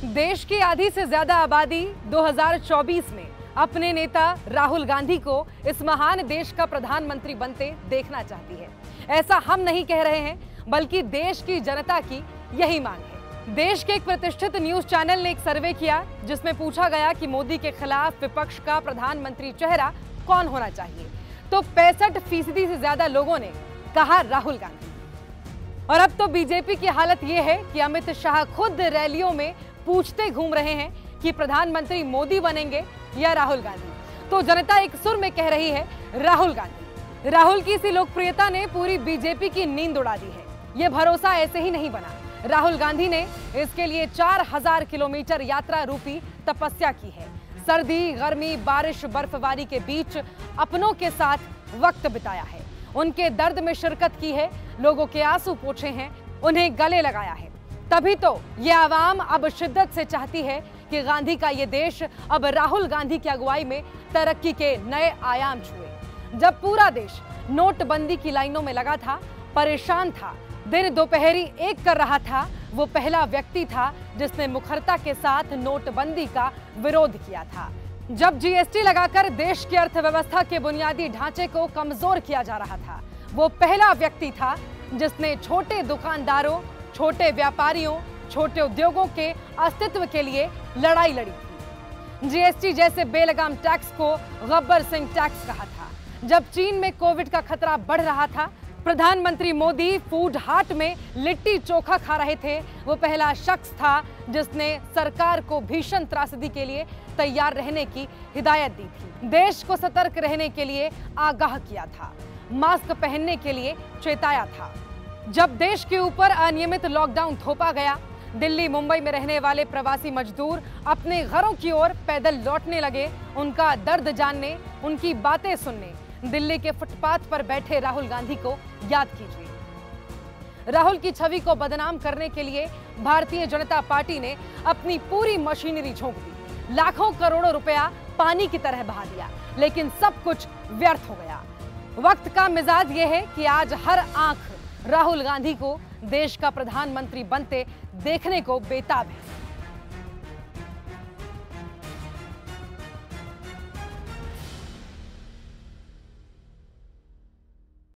देश की आधी से ज्यादा आबादी 2024 में अपने नेता राहुल गांधी को इस महान देश का प्रधानमंत्री बनते देखना चाहती है। ऐसा हम नहीं कह रहे हैं, बल्कि देश की जनता की यही मांग है। देश के एक प्रतिष्ठित न्यूज चैनल ने एक सर्वे किया जिसमें पूछा गया कि मोदी के खिलाफ विपक्ष का प्रधानमंत्री चेहरा कौन होना चाहिए, तो 65% से ज्यादा लोगों ने कहा राहुल गांधी। और अब तो बीजेपी की हालत यह है कि अमित शाह खुद रैलियों में पूछते घूम रहे हैं कि प्रधानमंत्री मोदी बनेंगे या राहुल गांधी। तो जनता एक सुर में कह रही है राहुल गांधी। राहुल की इसी लोकप्रियता ने पूरी बीजेपी की नींद उड़ा दी है। यह भरोसा ऐसे ही नहीं बना। राहुल गांधी ने इसके लिए 4000 किलोमीटर यात्रा रूपी तपस्या की है। सर्दी, गर्मी, बारिश, बर्फबारी के बीच अपनों के साथ वक्त बिताया है। उनके दर्द में शिरकत की है, लोगों के आंसू पोंछे हैं, उन्हें गले लगाया है। तभी तो ये आवाम अब शिद्दत से चाहती है कि गांधी का ये देश अब राहुल गांधी की अगुवाई में तरक्की के नए आयाम छुए। जब पूरा देश नोटबंदी की लाइनों में लगा था, परेशान था, दिन दोपहरी एक कर रहा था, वो पहला व्यक्ति था जिसने मुखरता के साथ नोटबंदी का विरोध किया था। जब जीएसटी लगाकर देश की अर्थव्यवस्था के बुनियादी ढांचे को कमजोर किया जा रहा था, वो पहला व्यक्ति था जिसने छोटे दुकानदारों, छोटे व्यापारियों, छोटे उद्योगों के अस्तित्व के लिए लड़ाई लड़ी थी। जीएसटी जैसे बेलगाम टैक्स को गब्बर सिंह टैक्स कहा था। जब चीन में कोविड का खतरा बढ़ रहा था, प्रधानमंत्री मोदी फूड हाट में लिट्टी चोखा खा रहे थे। वो पहला शख्स था जिसने सरकार को भीषण त्रासदी के लिए तैयार रहने की हिदायत दी थी, देश को सतर्क रहने के लिए आगाह किया था, मास्क पहनने के लिए चेताया था। जब देश के ऊपर अनियमित लॉकडाउन थोपा गया, दिल्ली, मुंबई में रहने वाले प्रवासी मजदूर अपने घरों की ओर पैदल लौटने लगे। उनका दर्द जानने, उनकी बातें सुनने दिल्ली के फुटपाथ पर बैठे राहुल गांधी को याद कीजिए। राहुल की छवि को बदनाम करने के लिए भारतीय जनता पार्टी ने अपनी पूरी मशीनरी झोंक दी। लाखों करोड़ों रुपया पानी की तरह बहा दिया, लेकिन सब कुछ व्यर्थ हो गया। वक्त का मिजाज यह है कि आज हर आंख राहुल गांधी को देश का प्रधानमंत्री बनते देखने को बेताब है।